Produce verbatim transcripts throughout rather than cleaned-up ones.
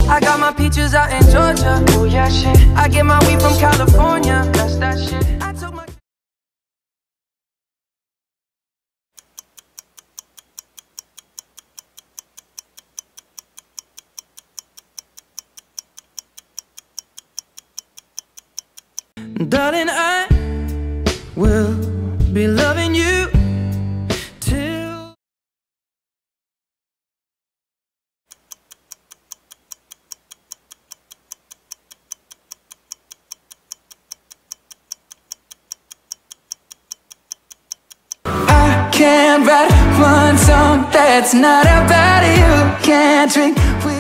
I got my peaches out in Georgia. Oh yeah, shit. I get my weed from California. That's that shit. I took my darling, I will be loving you till I can't write one song that's not about you. Can't drink with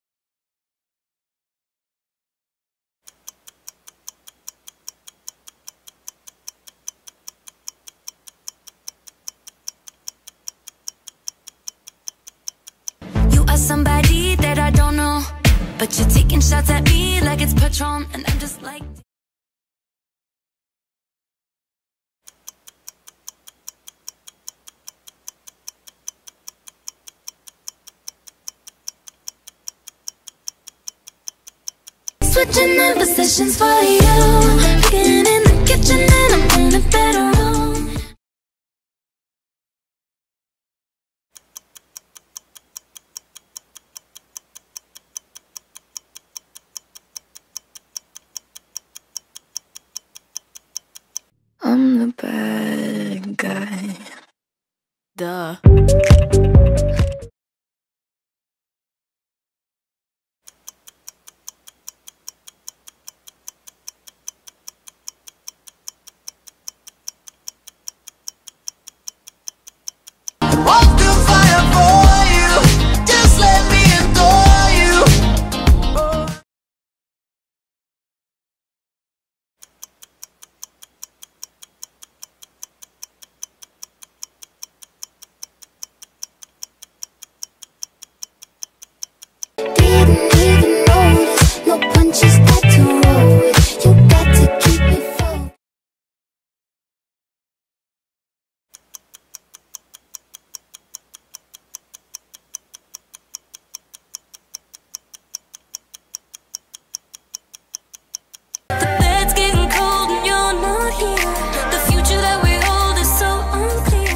somebody that I don't know, but you're taking shots at me like it's Patron, and I'm just like switching up positions for you, cooking in the kitchen and I'm in a better room. I'm the bad guy. Duh. walk through fire for you. Just let me adore you. Oh. Didn't even notice, no punches got to roll with. You got to keep me focused. The bed's getting cold and you're not here. The future that we hold is so unclear.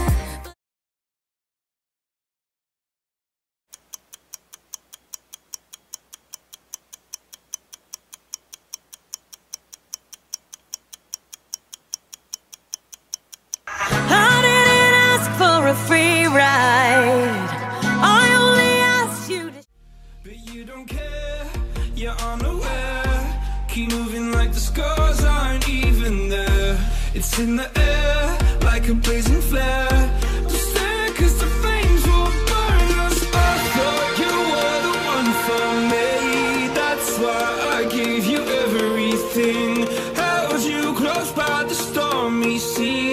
I didn't ask for a free ride. I only asked you to. But you don't care, you're unaware. Keep moving like the scars aren't even there. It's in the air, like a blazing flare. Don't stare, cause the flames will burn us. I thought you were the one for me. That's why I gave you everything. Held you close by the stormy sea.